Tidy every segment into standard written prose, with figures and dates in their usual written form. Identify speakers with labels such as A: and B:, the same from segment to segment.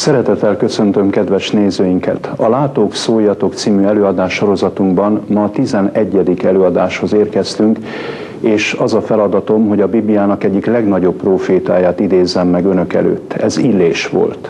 A: Szeretettel köszöntöm kedves nézőinket! A Látók, szóljatok című előadás sorozatunkban ma a 11. előadáshoz érkeztünk, és az a feladatom, hogy a Bibliának egyik legnagyobb prófétáját idézzem meg önök előtt. Ez Illés volt.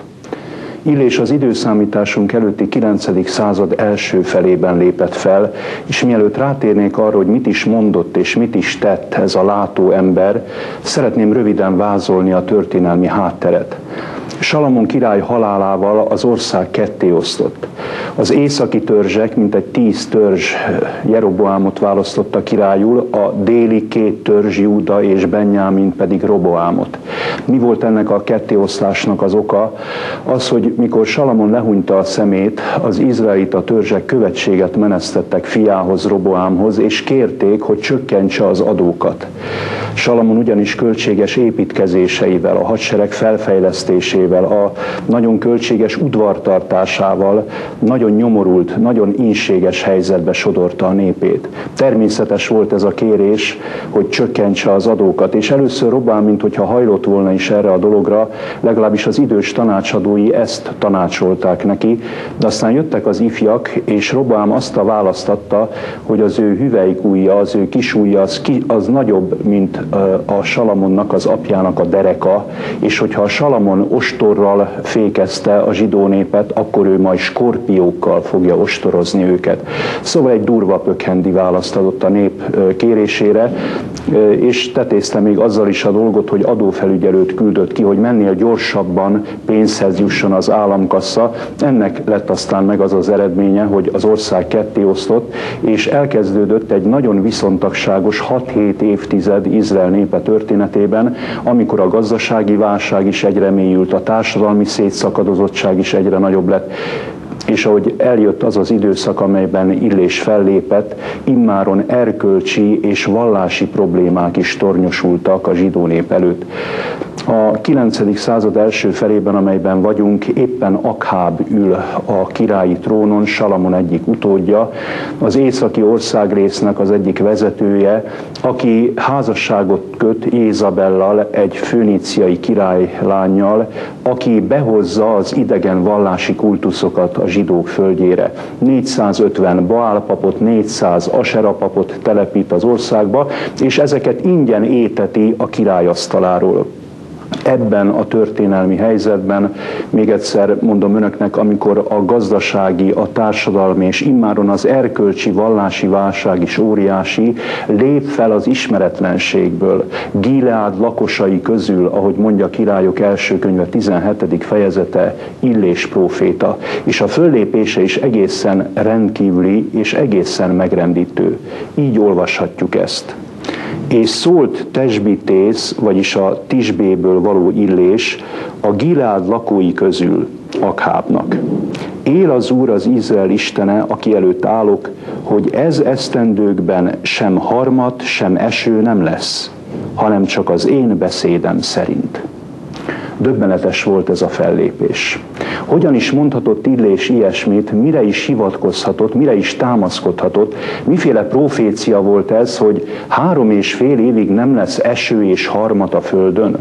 A: Illés az időszámításunk előtti 9. század első felében lépett fel, és mielőtt rátérnék arra, hogy mit is mondott és mit is tett ez a látó ember, szeretném röviden vázolni a történelmi hátteret. Salamon király halálával az ország ketté osztott. Az északi törzsek, mintegy 10 törzs Jeroboámot választotta királyul, a déli 2 törzs, Júda és Benjámin pedig Roboámot. Mi volt ennek a kettéoszlásnak az oka? Az, hogy mikor Salamon lehúnyta a szemét, az izraelita törzsek követséget menesztettek fiához, Roboámhoz, és kérték, hogy csökkentse az adókat. Salamon ugyanis költséges építkezéseivel, a hadsereg felfejlesztésével, a nagyon költséges udvartartásával nagyon nyomorult, nagyon ínséges helyzetbe sodorta a népét. Természetes volt ez a kérés, hogy csökkentse az adókat, és először Roboám, minthogyha hajlott volna is erre a dologra, legalábbis az idős tanácsadói ezt tanácsolták neki, de aztán jöttek az ifjak, és Roboám azt a választ adta, hogy az ő hüvelykujja, az ő kisujja az nagyobb, mint a Salamonnak, az apjának a dereka, és hogyha a Salamon ostorral fékezte a zsidó népet, akkor ő majd skorpiókkal fogja ostorozni őket. Szóval egy durva pökhendi választ adott a nép kérésére, és tetézte még azzal is a dolgot, hogy adófelügyelőt küldött ki, hogy mennél gyorsabban pénzhez jusson az államkassa. Ennek lett aztán meg az az eredménye, hogy az ország kettéosztott, és elkezdődött egy nagyon viszontagságos 6-7 évtized Izrael népe történetében, amikor a gazdasági válság is egyre mélyült, a társadalmi szétszakadozottság is egyre nagyobb lett, és ahogy eljött az az időszak, amelyben Illés fellépett, immáron erkölcsi és vallási problémák is tornyosultak a zsidó nép előtt. A 9. század első felében, amelyben vagyunk, éppen Akháb ül a királyi trónon, Salamon egyik utódja, az északi országrésznek az egyik vezetője, aki házasságot köt Jézabellal, egy föníciai királylánnyal, aki behozza az idegen vallási kultuszokat a zsidók földjére. 450 Baál papot, 400 Asera papot telepít az országba, és ezeket ingyen éteti a király asztaláról. Ebben a történelmi helyzetben, még egyszer mondom önöknek, amikor a gazdasági, a társadalmi és immáron az erkölcsi vallási válság is óriási, lép fel az ismeretlenségből Gileád lakosai közül, ahogy mondja Királyok első könyve 17. fejezete, Illés próféta, és a föllépése is egészen rendkívüli és egészen megrendítő. Így olvashatjuk ezt. És szólt Tesbitész, vagyis a Tisbéből való Illés a Gileád lakói közül Akhábnak. Él az Úr, az Izrael Istene, aki előtt állok, hogy ez esztendőkben sem harmat, sem eső nem lesz, hanem csak az én beszédem szerint. Döbbenetes volt ez a fellépés. Hogyan is mondhatott Illés ilyesmit, mire is hivatkozhatott, mire is támaszkodhatott, miféle profécia volt ez, hogy 3,5 évig nem lesz eső és harmat a földön?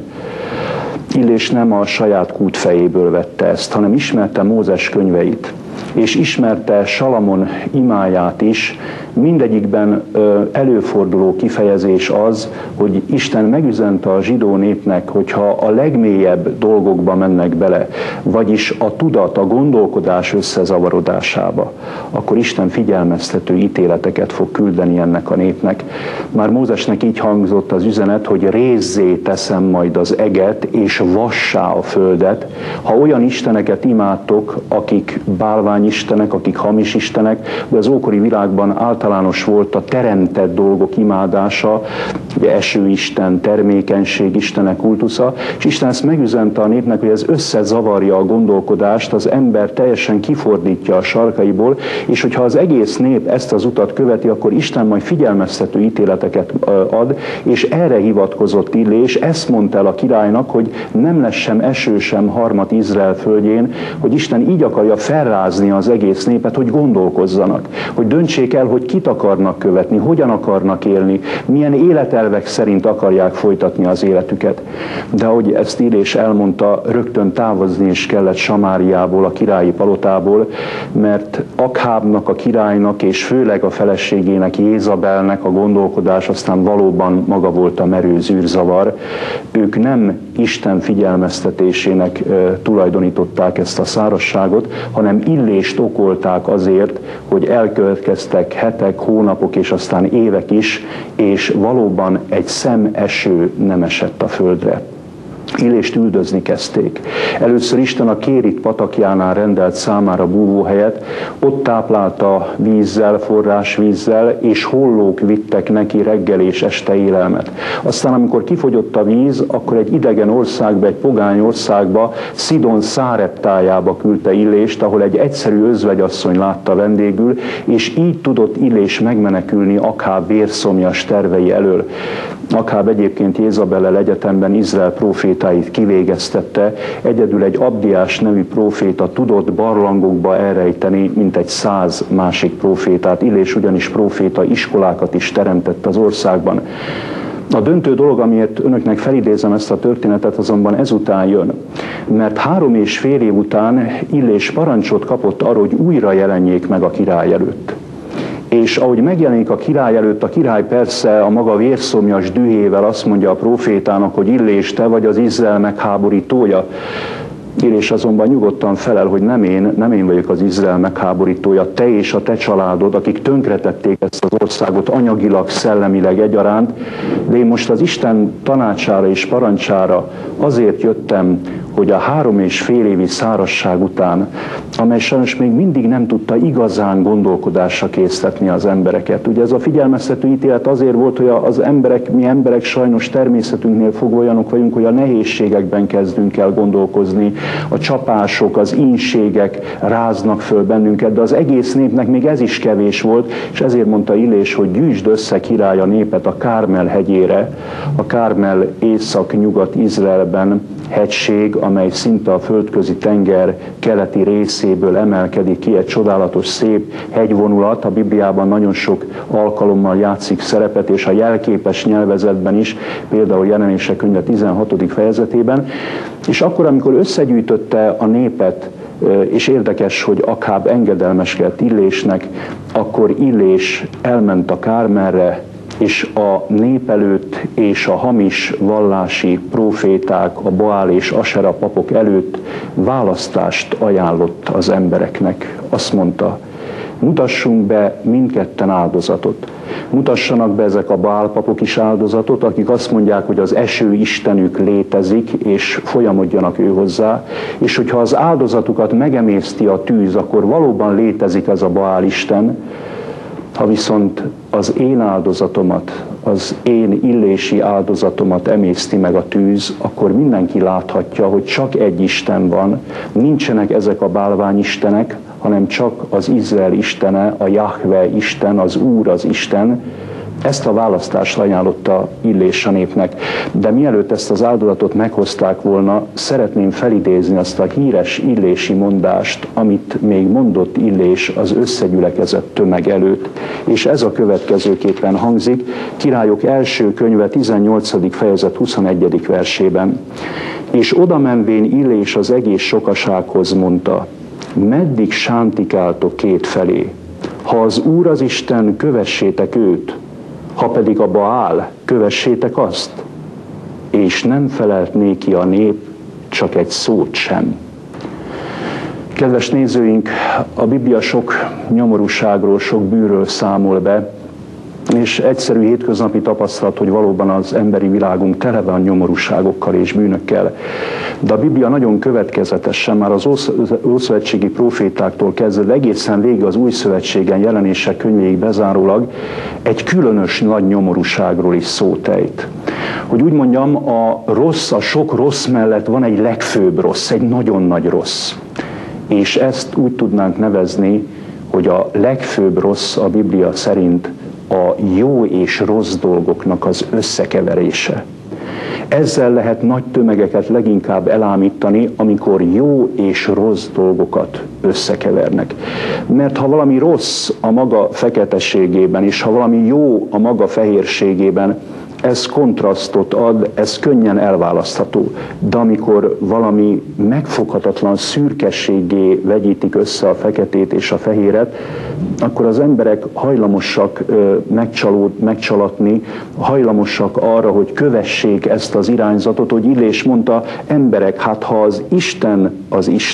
A: Illés nem a saját kútfejéből vette ezt, hanem ismerte Mózes könyveit, és ismerte Salamon imáját is. Mindegyikben előforduló kifejezés az, hogy Isten megüzente a zsidó népnek, hogyha a legmélyebb dolgokba mennek bele, vagyis a tudat, a gondolkodás összezavarodásába, akkor Isten figyelmeztető ítéleteket fog küldeni ennek a népnek. Már Mózesnek így hangzott az üzenet, hogy rézzé teszem majd az eget, és vassá a földet. Ha olyan isteneket imádtok, akik bálványistenek, akik hamis istenek, de az ókori világban általános volt a teremtett dolgok imádása, ugye esőisten, termékenység istene kultusza, és Isten ezt megüzente a népnek, hogy ez összezavarja a gondolkodást, az ember teljesen kifordítja a sarkaiból, és hogyha az egész nép ezt az utat követi, akkor Isten majd figyelmeztető ítéleteket ad, és erre hivatkozott Illés, ezt mondta el a királynak, hogy nem lesz sem eső, sem harmat Izrael földjén, hogy Isten így akarja felrázni az egész népet, hogy gondolkozzanak, hogy döntsék el, hogy kit akarnak követni, hogyan akarnak élni, milyen életelvek szerint akarják folytatni az életüket. De ahogy ezt Illés elmondta, rögtön távozni is kellett Samáriából, a királyi palotából, mert Akhábnak, a királynak és főleg a feleségének, Jézabelnek a gondolkodás aztán valóban maga volt a merő zűrzavar. Ők nem Isten figyelmeztetésének tulajdonították ezt a szárazságot, hanem Illést okolták azért, hogy elkövetkeztek hetek, hónapok és aztán évek is, és valóban egy szemeső nem esett a földre. Illést üldözni kezdték. Először Isten a Kérit patakjánál rendelt számára búvóhelyet, ott táplálta vízzel, forrásvízzel, és hollók vittek neki reggel és este élelmet. Aztán, amikor kifogyott a víz, akkor egy idegen országba, egy pogány országba, Szidon Száreptájába küldte Illést, ahol egy egyszerű özvegyasszony látta vendégül, és így tudott Illés megmenekülni Akháb vérszomjas tervei elől. Akháb egyébként Jézabellel egyetemben Izrael prófétáit kivégeztette, egyedül egy Abdiás nevű próféta tudott barlangokba elrejteni, mint egy 100 másik prófétát. Illés ugyanis próféta iskolákat is teremtett az országban. A döntő dolog, amiért önöknek felidézem ezt a történetet, azonban ezután jön. Mert 3,5 év után Illés parancsot kapott arra, hogy újra jelenjék meg a király előtt. És ahogy megjelenik a király előtt, a király persze a maga vérszomjas dühével azt mondja a prófétának, hogy Illés, te vagy az Izrael megháborítója. Illés azonban nyugodtan felel, hogy nem én vagyok az Izrael megháborítója, te és a te családod, akik tönkretették ezt az országot anyagilag, szellemileg egyaránt, de én most az Isten tanácsára és parancsára azért jöttem, hogy a 3,5 évi szárazság után, amely sajnos még mindig nem tudta igazán gondolkodásra késztetni az embereket. Ugye ez a figyelmeztető ítélet azért volt, hogy mi emberek sajnos természetünknél fogva olyanok vagyunk, hogy a nehézségekben kezdünk el gondolkozni, a csapások, az ínségek ráznak föl bennünket, de az egész népnek még ez is kevés volt, és ezért mondta Illés, hogy gyűjtsd össze, király, a népet a Kármel hegyére, a Kármel észak-nyugat Izraelben hegység, amely szinte a földközi tenger keleti részéből emelkedik ki, egy csodálatos, szép hegyvonulat, a Bibliában nagyon sok alkalommal játszik szerepet, és a jelképes nyelvezetben is, például Jelenések könyve 16. fejezetében, és akkor, amikor összegyűjtötte a népet, és érdekes, hogy Akháb engedelmeskedett Illésnek, akkor Illés elment a Kármelre, és a nép előtt és a hamis vallási próféták, a Baál és Asera papok előtt választást ajánlott az embereknek. Azt mondta, mutassunk be mindketten áldozatot. Mutassanak be ezek a Baál papok is áldozatot, akik azt mondják, hogy az eső istenük létezik, és folyamodjanak ő hozzá, és hogyha az áldozatukat megemészti a tűz, akkor valóban létezik ez a Baál isten. Ha viszont az én áldozatomat, az én illési áldozatomat emészti meg a tűz, akkor mindenki láthatja, hogy csak egy Isten van, nincsenek ezek a bálványistenek, hanem csak az Izrael istene, a Jahve Isten, az Úr az Isten. Ezt a választást ajánlotta Illés a népnek. De mielőtt ezt az áldozatot meghozták volna, szeretném felidézni azt a híres illési mondást, amit még mondott Illés az összegyülekezett tömeg előtt. És ez a következőképpen hangzik, Királyok első könyve 18. fejezet 21. versében. És oda menvén Illés az egész sokasághoz mondta, meddig sántikáltok kétfelé? Ha az Úr az Isten, kövessétek őt, ha pedig a Baál, kövessétek azt. És nem felelt néki a nép, csak egy szót sem. Kedves nézőink, a Biblia sok nyomorúságról, sok bűnről számol be, és egyszerű hétköznapi tapasztalat, hogy valóban az emberi világunk tele van nyomorúságokkal és bűnökkel. De a Biblia nagyon következetesen, már az ószövetségi profétáktól kezdve egészen végig az új szövetségen Jelenések könyvéig bezárólag egy különös nagy nyomorúságról is szót ejt. Hogy úgy mondjam, a sok rossz mellett van egy legfőbb rossz, egy nagyon nagy rossz. És ezt úgy tudnánk nevezni, hogy a legfőbb rossz a Biblia szerint a jó és rossz dolgoknak az összekeverése. Ezzel lehet nagy tömegeket leginkább elámítani, amikor jó és rossz dolgokat összekevernek. Mert ha valami rossz a maga feketeségében, és ha valami jó a maga fehérségében, ez kontrasztot ad, ez könnyen elválasztható. De amikor valami megfoghatatlan szürkességé vegyítik össze a feketét és a fehéret, akkor az emberek hajlamosak megcsalatni, hajlamosak arra, hogy kövessék ezt az irányzatot, hogy Illés mondta, emberek, hát ha az Isten,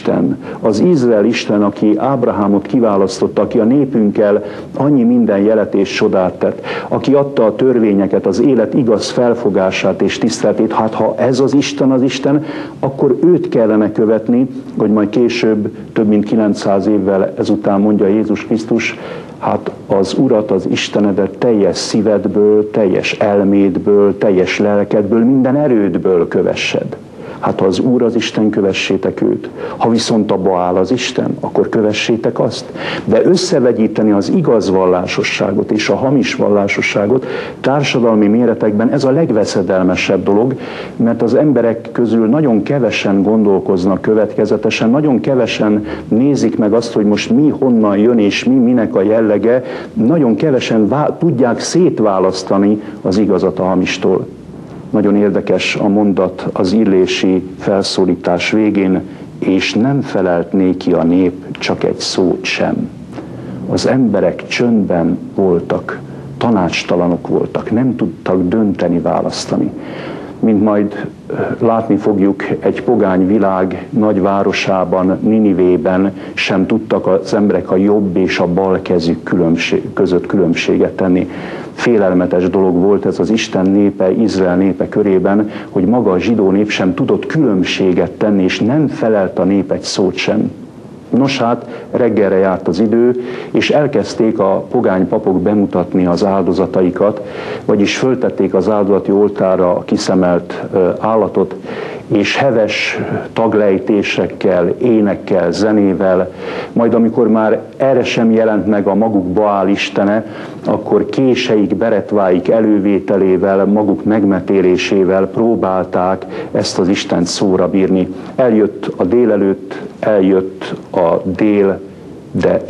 A: az Izrael Isten, aki Ábrahámot kiválasztotta, aki a népünkkel annyi minden jelet és csodát tett, aki adta a törvényeket, az élet igaz felfogását és tiszteletét, hát ha ez az Isten, akkor őt kellene követni, hogy majd később, több mint 900 évvel ezután mondja Jézus Krisztus, hát az Urat, az Istenedet teljes szívedből, teljes elmédből, teljes lelkedből, minden erődből kövessed. Hát ha az Úr az Isten, kövessétek őt. Ha viszont a Baál az Isten, akkor kövessétek azt. De összevegyíteni az igaz vallásosságot és a hamis vallásosságot társadalmi méretekben ez a legveszedelmesebb dolog, mert az emberek közül nagyon kevesen gondolkoznak következetesen, nagyon kevesen nézik meg azt, hogy most mi honnan jön és minek a jellege, nagyon kevesen tudják szétválasztani az igazat a hamistól. Nagyon érdekes a mondat az illési felszólítás végén, és nem felelt néki a nép csak egy szót sem. Az emberek csöndben voltak, tanácstalanok voltak, nem tudtak dönteni, választani. Mint majd látni fogjuk, egy pogány világ nagyvárosában, Ninivében sem tudtak az emberek a jobb és a bal kezük között különbséget tenni. Félelmetes dolog volt ez az Isten népe, Izrael népe körében, hogy maga a zsidó nép sem tudott különbséget tenni, és nem felelt a nép egy szót sem. Nos hát, reggelre járt az idő, és elkezdték a pogány papok bemutatni az áldozataikat, vagyis föltették az áldozati oltárra a kiszemelt állatot, és heves taglejtésekkel, énekkel, zenével, majd amikor már erre sem jelent meg a maguk Baál istene, akkor késeik, beretváik elővételével, maguk megmetélésével próbálták ezt az Istent szóra bírni. Eljött a délelőtt, eljött a dél, de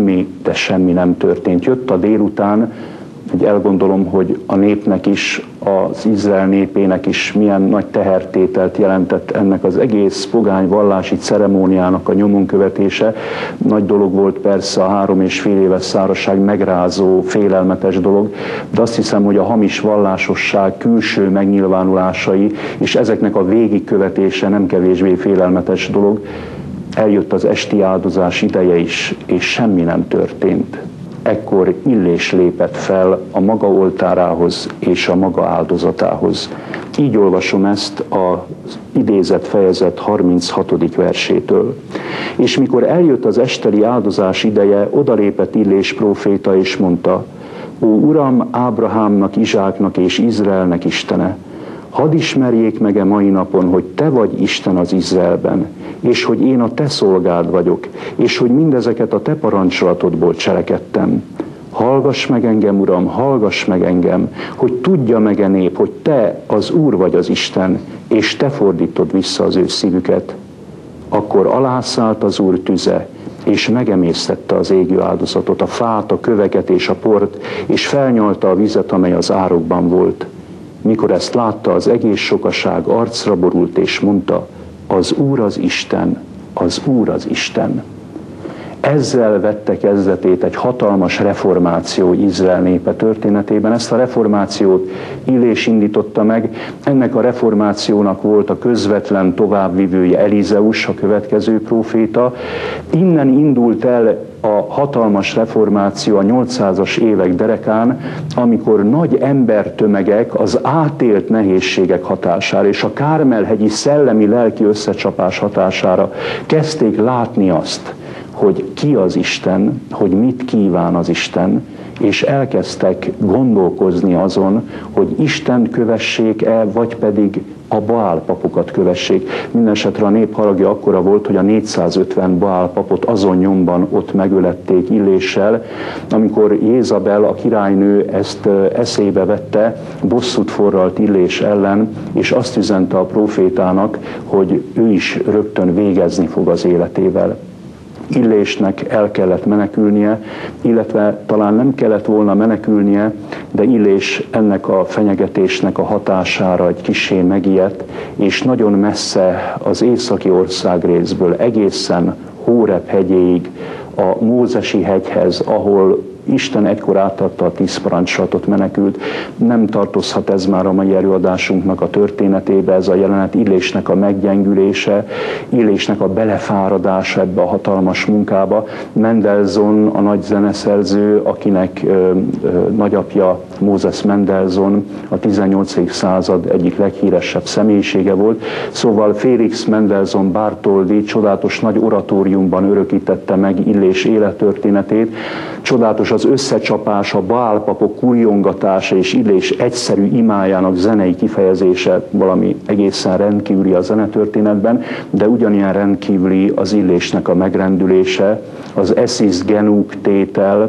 A: semmi nem történt. Jött a délután, hogy elgondolom, hogy a népnek is, az Izrael népének is milyen nagy tehertételt jelentett ennek az egész pogány vallási ceremóniának a nyomon követése. Nagy dolog volt persze a 3,5 éves szárazság, megrázó, félelmetes dolog, de azt hiszem, hogy a hamis vallásosság külső megnyilvánulásai és ezeknek a végigkövetése nem kevésbé félelmetes dolog. Eljött az esti áldozás ideje is, és semmi nem történt. Ekkor Illés lépett fel a maga oltárához és a maga áldozatához. Így olvasom ezt az idézett fejezet 36. versétől. És mikor eljött az esteli áldozás ideje, odalépett Illés próféta és mondta, ó Uram, Ábrahámnak, Izsáknak és Izraelnek Istene, hadd ismerjék meg mai napon, hogy te vagy Isten az Izraelben, és hogy én a te szolgád vagyok, és hogy mindezeket a te parancsolatodból cselekedtem. Hallgass meg engem, Uram, hallgass meg engem, hogy tudja meg a nép, hogy te az Úr vagy az Isten, és te fordítod vissza az ő szívüket. Akkor alászállt az Úr tüze, és megemésztette az égő áldozatot, a fát, a köveket és a port, és felnyalta a vizet, amely az árokban volt. Mikor ezt látta, az egész sokaság arcra borult, és mondta, az Úr az Isten, az Úr az Isten. Ezzel vette kezdetét egy hatalmas reformáció Izrael népe történetében. Ezt a reformációt Illés indította meg. Ennek a reformációnak volt a közvetlen továbbvivője Elizeus, a következő próféta. Innen indult el a hatalmas reformáció a 800-as évek derekán, amikor nagy embertömegek az átélt nehézségek hatására és a Kármel-hegyi szellemi-lelki összecsapás hatására kezdték látni azt, hogy ki az Isten, hogy mit kíván az Isten, és elkezdtek gondolkozni azon, hogy Isten kövessék-e, vagy pedig a Baál papokat kövessék. Mindenesetre a nép haragja akkora volt, hogy a 450 Baál papot azon nyomban ott megölették Illéssel. Amikor Jézabel, a királynő ezt eszébe vette, bosszút forralt Illés ellen, és azt üzente a prófétának, hogy ő is rögtön végezni fog az életével. Illésnek el kellett menekülnie, illetve talán nem kellett volna menekülnie, de Illés ennek a fenyegetésnek a hatására egy kissé megijedt, és nagyon messze az északi országrészből egészen Hóreb hegyéig, a Mózesi hegyhez, ahol Isten egykor átadta a 10 parancsolatot, menekült. Nem tartozhat ez már a mai előadásunknak a történetébe, ez a jelenet Illésnek a meggyengülése, Illésnek a belefáradása ebbe a hatalmas munkába. Mendelssohn, a nagy zeneszerző, akinek nagyapja Moses Mendelssohn a 18. század egyik leghíresebb személyisége volt. Szóval Felix Mendelssohn Bartholdy csodálatos nagy oratóriumban örökítette meg Illés élettörténetét. Csodálatos az összecsapás, a Baál papok kurjongatása és Illés egyszerű imájának zenei kifejezése valami egészen rendkívüli a zenetörténetben, de ugyanilyen rendkívüli az Illésnek a megrendülése, az esis genuk tétel,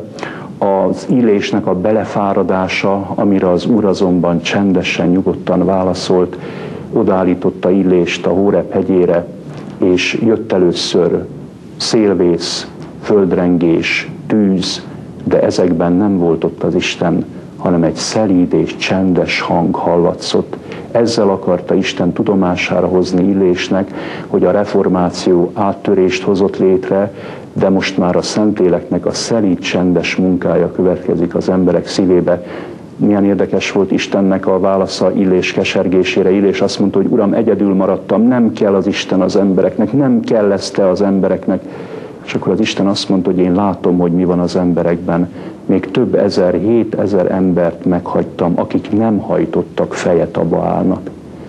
A: az Illésnek a belefáradása, amire az Úr azonban csendesen, nyugodtan válaszolt, odaállította Illést a Hóreb hegyére, és jött először szélvész, földrengés, tűz, de ezekben nem volt ott az Isten, hanem egy szelíd és csendes hang hallatszott. Ezzel akarta Isten tudomására hozni Illésnek, hogy a reformáció áttörést hozott létre, de most már a Szentléleknek a szelíd, csendes munkája következik az emberek szívébe. Milyen érdekes volt Istennek a válasza Illés kesergésére. Illés azt mondta, hogy Uram, egyedül maradtam, nem kell az Isten az embereknek, nem kell ezt te az embereknek. És akkor az Isten azt mondta, hogy én látom, hogy mi van az emberekben. Még több ezer, 7000 embert meghagytam, akik nem hajtottak fejet a Baálnak.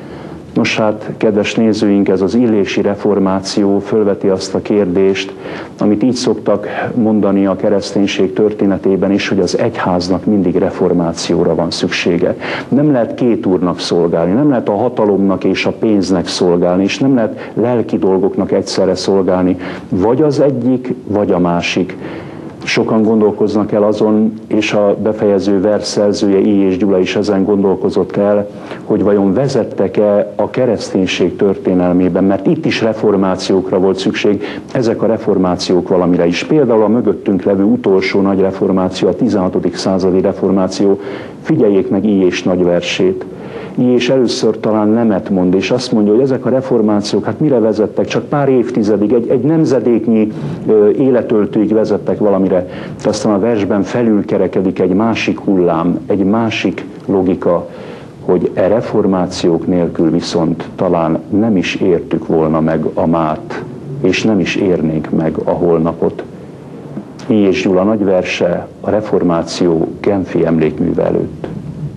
A: Nos hát, kedves nézőink, ez az illési reformáció fölveti azt a kérdést, amit így szoktak mondani a kereszténység történetében is, hogy az egyháznak mindig reformációra van szüksége. Nem lehet két úrnak szolgálni, nem lehet a hatalomnak és a pénznek szolgálni, és nem lehet lelki dolgoknak egyszerre szolgálni, vagy az egyik, vagy a másik. Sokan gondolkoznak el azon, és a befejező vers szerzője, I. Gyula is ezen gondolkozott el, hogy vajon vezettek-e a kereszténység történelmében, mert itt is reformációkra volt szükség, ezek a reformációk valamire is. Például a mögöttünk levő utolsó nagy reformáció, a 16. századi reformáció, figyeljék meg I. nagy versét. És először talán nemet mond, és azt mondja, hogy ezek a reformációk, hát mire vezettek? Csak pár évtizedig, egy nemzedéknyi életöltőig vezettek valamire. De aztán a versben felülkerekedik egy másik hullám, egy másik logika, hogy e reformációk nélkül viszont talán nem is értük volna meg a mát, és nem is érnénk meg a holnapot. I. Gyula nagy verse a reformáció Genfi emlékműve előtt.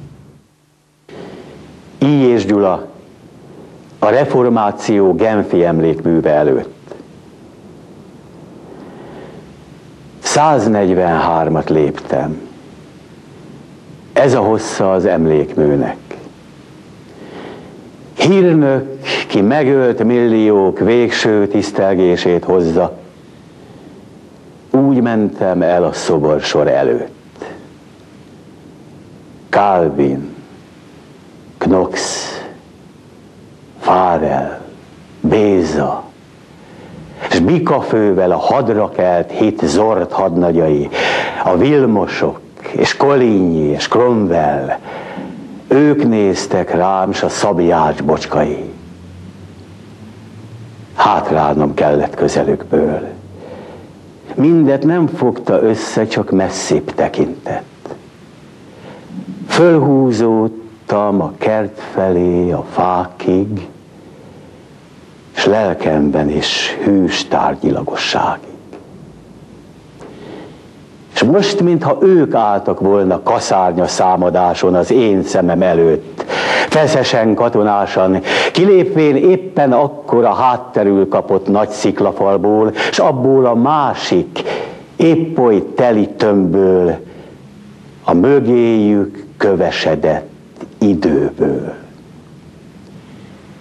B: I. Gyula a reformáció Genfi emlékműve előtt. 143-at léptem. Ez a hossza az emlékműnek. Hírnök, ki megölt milliók végső tisztelgését hozza, úgy mentem el a szoborsor előtt. Calvin, Knox, Farel, Béza, és bikafővel a hadra kelt hit zord hadnagyai, a Vilmosok, és Coligny, és Cromwell, ők néztek rám, s a szabjács bocskai. Hátrálnom kellett közelükből. Mindet nem fogta össze, csak messzibb tekintett. Fölhúzódtam a kert felé, a fákig, s lelkemben is hűs tárgyilagosságig. És most, mintha ők álltak volna kaszárnya számadáson az én szemem előtt, feszesen, katonásan, kilépvén éppen akkor a hátterül kapott nagy sziklafalból, s abból a másik, épp oly teli tömbből, a mögéjük kövesedett időből.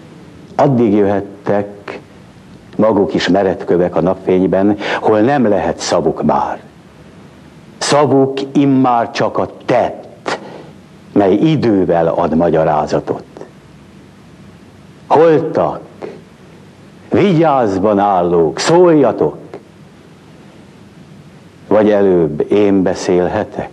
B: addig jöhettek maguk is meredkövek a napfényben, hol nem lehet szavuk már. Szavuk immár csak a tett, mely idővel ad magyarázatot. Holtak, vigyázban állók, szóljatok, vagy előbb én beszélhetek?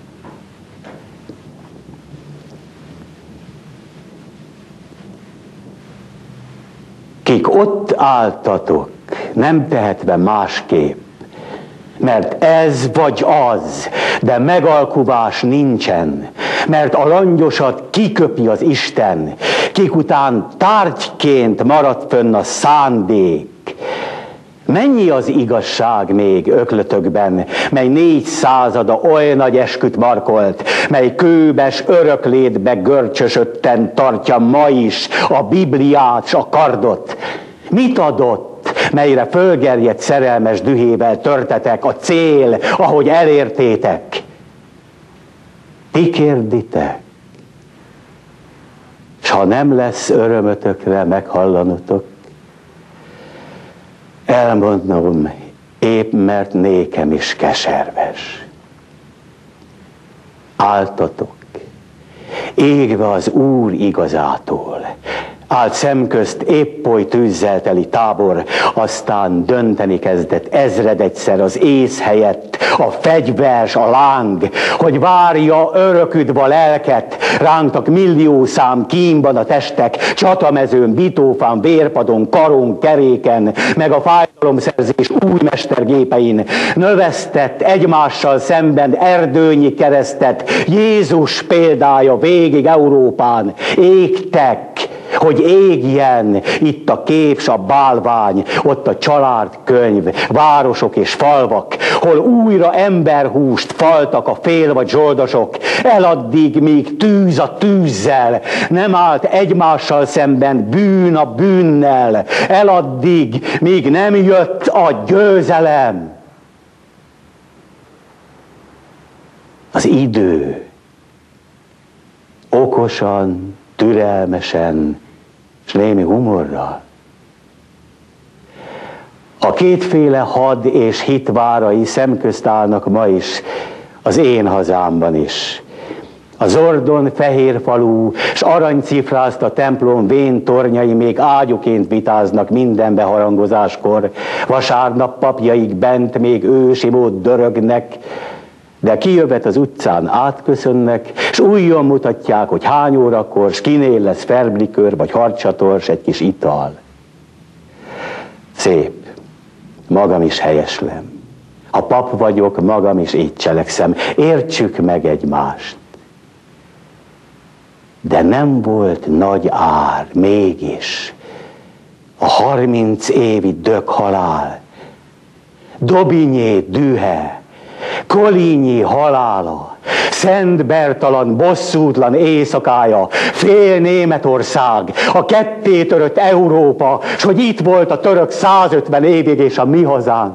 B: Kik ott álltatok, nem tehetve másképp, mert ez vagy az, de megalkuvás nincsen, mert a langyosat kiköpi az Isten, kik után tárgyként marad fönn a szándék. Mennyi az igazság még öklötökben, mely 400 oly nagy esküt markolt, mely kőbes öröklétbe görcsösötten tartja ma is a Bibliát s a kardot. Mit adott, melyre fölgerjedt szerelmes dühével törtetek a cél, ahogy elértétek? Ti kérditek, s ha nem lesz örömötökre meghallanotok, elmondom, épp mert nékem is keserves. Álltatok, égve az Úr igazától, állt szemközt épp oly tűzzel teli tábor, aztán dönteni kezdett ezredegyszer az ész helyett a fegyvers, a láng, hogy várja öröküdva lelket, rángtak milliószám kínban a testek, csatamezőn, bitófán, vérpadon, karon, keréken, meg a fájdalomszerzés új mestergépein, növesztett egymással szemben erdőnyi keresztet, Jézus példája végig Európán, égtek, hogy égjen itt a kép s a bálvány, ott a családkönyv, városok és falvak, hol újra emberhúst faltak a fél vagy zsoldosok, eladdig, míg tűz a tűzzel, nem állt egymással szemben bűn a bűnnel, eladdig, míg nem jött a győzelem. Az idő okosan, türelmesen, és némi humorral. A kétféle had és hitvárai szemközt állnak ma is, az én hazámban is. A Zordon fehér falú, s aranycifrázta templom vén tornyai még ágyuként vitáznak minden beharangozáskor, vasárnap papjaik bent még ősi mód dörögnek, de kijövet az utcán átköszönnek, s újjon mutatják, hogy hány órakor, s kinél lesz ferblikőr, vagy harcsator, s egy kis ital. Szép, magam is helyeslem. Ha pap vagyok, magam is így cselekszem. Értsük meg egymást. De nem volt nagy ár, mégis a 30 évi döghalál, Dobinyé dühe, Kolínyi halála, Szent Bertalan bosszútlan éjszakája, fél Németország, a kettétörött Európa, s hogy itt volt a török 150 évig és a mi hazánk.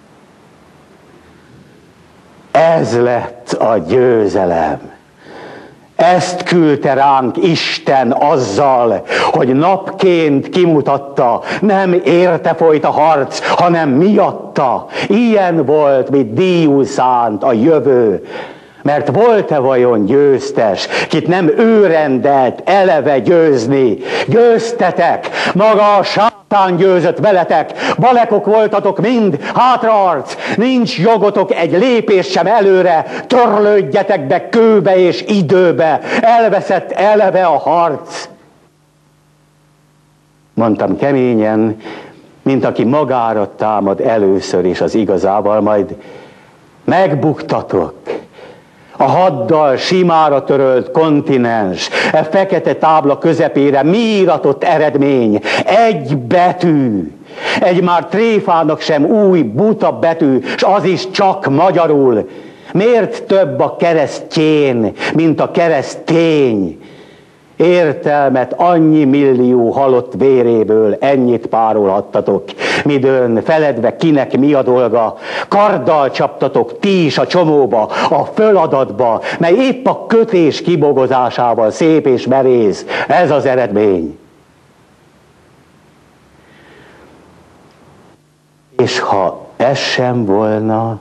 B: Ez lett a győzelem. Ezt küldte ránk Isten azzal, hogy napként kimutatta, nem érte folyt a harc, hanem miatta. Ilyen volt, mint díjul szánt a jövő. Mert volt-e vajon győztes, kit nem ő rendelt eleve győzni? Győztetek, maga a sátán győzött veletek, balekok voltatok mind, hátraarc, nincs jogotok egy lépés sem előre, törlődjetek be kőbe és időbe, elveszett eleve a harc. Mondtam keményen, mint aki magára támad először is az igazával, majd megbuktatok. A haddal simára törölt kontinens, e fekete tábla közepére mi iratott eredmény? Egy betű, egy már tréfának sem új, buta betű, s az is csak magyarul. Miért több a keresztjén, mint a keresztény? Értelmet annyi millió halott véréből ennyit párolhattatok, midőn feledve kinek mi a dolga, karddal csaptatok ti is a csomóba, a föladatba, mely épp a kötés kibogozásával szép és merész. Ez az eredmény. És ha ez sem volna,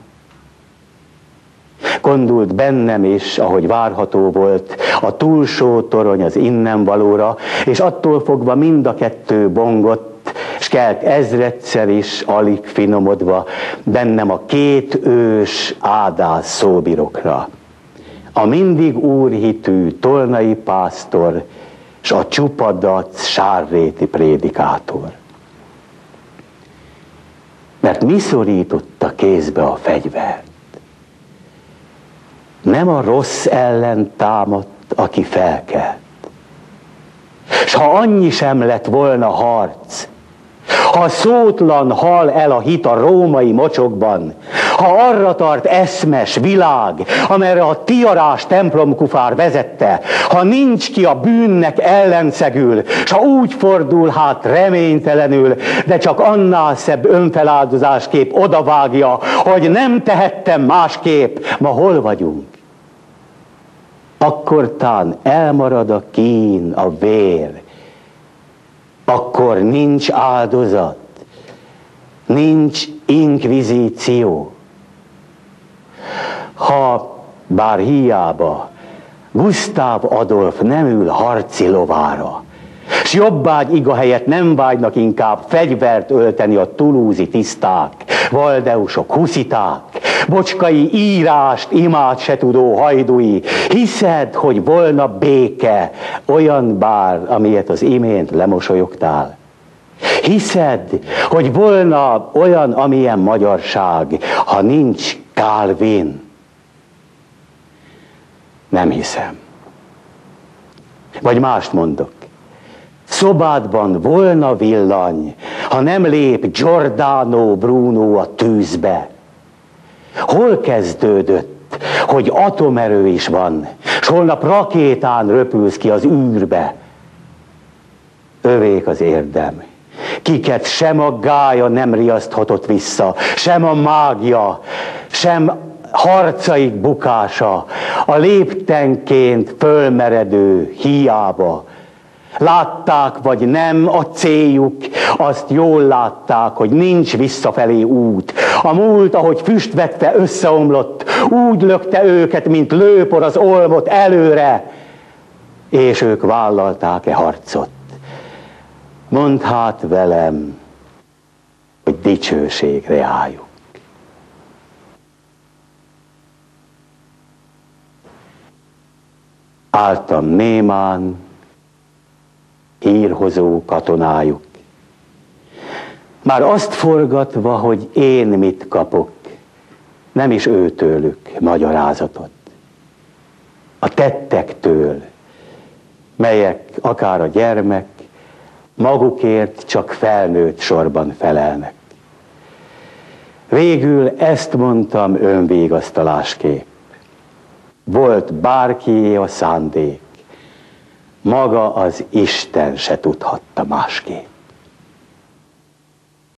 B: gondult bennem is, ahogy várható volt, a túlsó torony az innen valóra, és attól fogva mind a kettő bongott, s kelt ezredszer is, alig finomodva, bennem a két ős ádász szóbirokra. A mindig úrhitű tolnai pásztor, s a csupadac sárréti prédikátor. Mert mi szorította kézbe a fegyvert? Nem a rossz ellen támadt, aki felkelt. S ha annyi sem lett volna harc, ha szótlan hal el a hit a római mocsokban, ha arra tart eszmes világ, amerre a tiarás templomkufár vezette, ha nincs ki a bűnnek ellenszegül, s ha úgy fordul hát reménytelenül, de csak annál szebb önfeláldozásképp odavágja, hogy nem tehettem másképp, ma hol vagyunk? Akkor tán elmarad a kín, a vér, akkor nincs áldozat, nincs inkvizíció. Ha, bár hiába, Gusztáv Adolf nem ül harci lovára, s jobbágy iga helyett nem vágynak inkább fegyvert ölteni a tulúzi tiszták, valdeusok, husziták, bocskai írást, imát se tudó hajdúi, hiszed, hogy volna béke, olyan bár, amilyet az imént lemosolyogtál? Hiszed, hogy volna olyan, amilyen magyarság, ha nincs Calvin? Nem hiszem. Vagy mást mondok. Szobádban volna villany, ha nem lép Giordano Bruno a tűzbe. Hol kezdődött, hogy atomerő is van, s holnap rakétán röpülsz ki az űrbe? Övék az érdem, kiket sem a gálya nem riaszthatott vissza, sem a mágia, sem harcaik bukása, a léptenként fölmeredő hiába. Látták vagy nem a céljuk, azt jól látták, hogy nincs visszafelé út. A múlt, ahogy füstvetve összeomlott, úgy lökte őket, mint lőpor az olmot előre, és ők vállalták-e harcot. Mondd hát velem, hogy dicsőségre álljuk. Álltam némán, hírhozó katonájuk. Már azt forgatva, hogy én mit kapok, nem is őtőlük magyarázatot. A tettektől, melyek akár a gyermek, magukért csak felnőtt sorban felelnek. Végül ezt mondtam önvégasztalásképp. Volt bárkié a szándék, maga az Isten se tudhatta másképp.